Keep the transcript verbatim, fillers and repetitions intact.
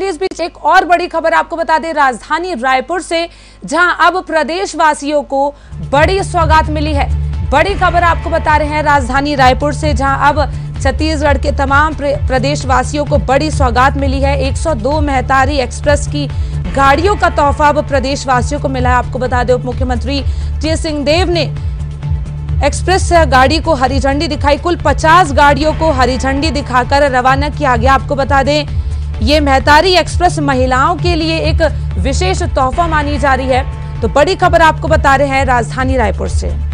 इस बीच एक और बड़ी खबर आपको बता दें राजधानी रायपुर से, जहां अब प्रदेशवासियों को बड़ी सौगात मिली है। बड़ी खबर आपको बता रहे हैं राजधानी रायपुर से, जहां अब छत्तीसगढ़ के तमाम प्रदेशवासियों को बड़ी सौगात मिली है। एक सौ दो मेहतारी एक्सप्रेस की गाड़ियों का तोहफा अब प्रदेशवासियों को मिला है। आपको बता दें उप मुख्यमंत्री टीएस सिंहदेव ने एक्सप्रेस गाड़ी को हरी झंडी दिखाई। कुल पचास गाड़ियों को हरी झंडी दिखाकर रवाना किया गया। आपको बता दें ये मेहतारी एक्सप्रेस महिलाओं के लिए एक विशेष तोहफा मानी जा रही है। तो बड़ी खबर आपको बता रहे हैं राजधानी रायपुर से।